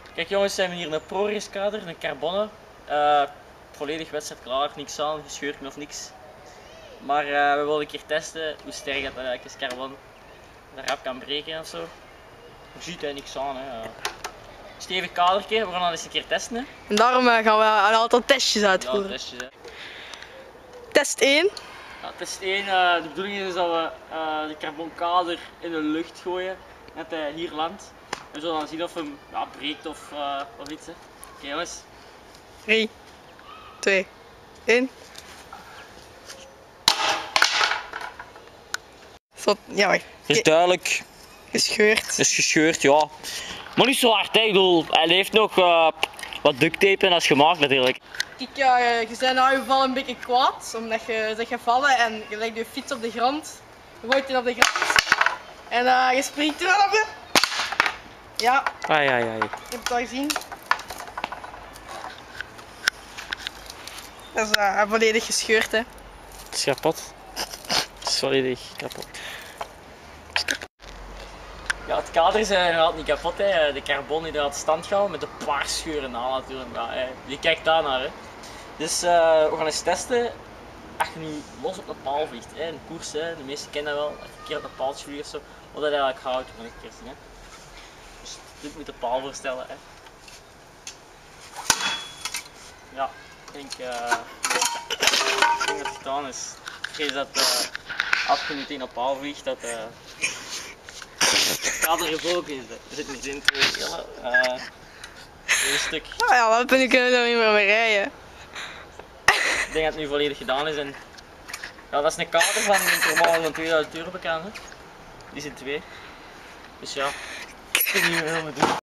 Kijk jongens, zijn we hier een ProRace kader, een carbonnen. Volledig wedstrijd klaar, niks aan, gescheurd of niks. Maar we willen een keer testen hoe sterk dat eigenlijk is, carbon. Dat rap kan breken en zo. Je ziet er niks aan. Hè. Stevig kadertje, we gaan dat eens een keer testen. Hè. En daarom gaan we een aantal testjes uitvoeren. Ja, testjes. Hè. Test 1. Ja, test 1, de bedoeling is dat we de carbonkader in de lucht gooien, net hij hier landt. We zullen dan zien of hem breekt of iets. Oké jongens. 3, 2, 1. Ja, Het is duidelijk, gescheurd. het is gescheurd, ja. Maar niet zo hard, hè. Ik bedoel, hij heeft nog wat duct tape en dat is gemaakt natuurlijk. Kijk, je bent na je geval een beetje kwaad, omdat je bent gevallen en je legt je fiets op de grond. Je gooit die op de grond. En je springt er op. Ja. Ai. Je hebt het al gezien. Dat is volledig gescheurd, hè. Het is kapot. Het is volledig kapot. Ja, het kader is inderdaad niet kapot, hè. De carbon die gaat stand gehouden met een paar scheuren na natuurlijk. Ja, je kijkt daar naar. Hè. Dus we gaan eens testen. Als je nu los op een paal vliegt, hè, een koers, hè, de meesten kennen dat wel, als je een keer op een paaltje vliegt of zo, wat dat eigenlijk houdt, moet ik een keer zien. Hè. Dus dit moet de paal voorstellen. Hè. Ja, ik denk dat het gedaan is. Ik vrees dat als je meteen op paal vliegt, dat het kader gebroken is. Er zit niet in twee delen. Een stuk. Oh ja, wat ben ik er niet meer mee rijden. Ik denk dat het nu volledig gedaan is. En, ja, dat is een kader van normaal van 2000 euro bekend. Hè. Die zijn twee. Dus ja, ik weet niet meer wat we doen.